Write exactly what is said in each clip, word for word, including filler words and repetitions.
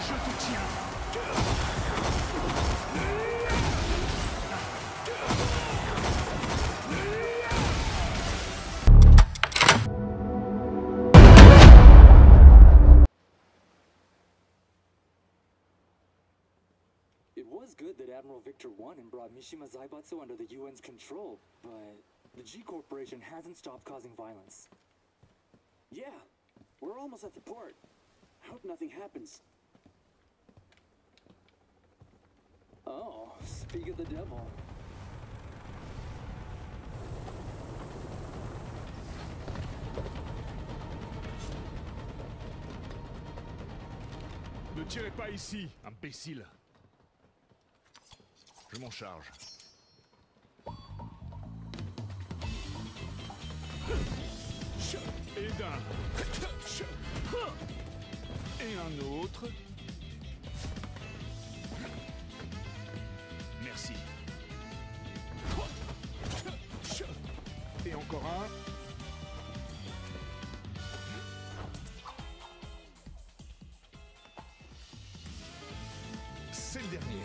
Je te tiens. It was good that Admiral Victor won and brought Mishima Zaibatsu under the U N's control, but the G Corporation hasn't stopped causing violence. Yeah, we're almost at the port. I hope nothing happens. Oh, speak of the devil. Ne tirez pas ici, imbécile. Je m'en charge. Et d'un. Et un autre. Merci. Et encore un. C'est le dernier.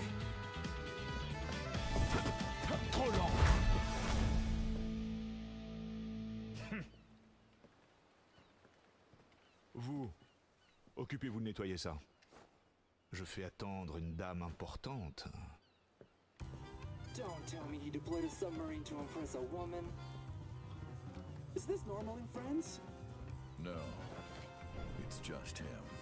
Trop lent. Vous, occupez-vous de nettoyer ça. Je fais attendre une dame importante. Don't tell me he deployed a submarine to impress a woman. Is this normal in France? No, it's just him.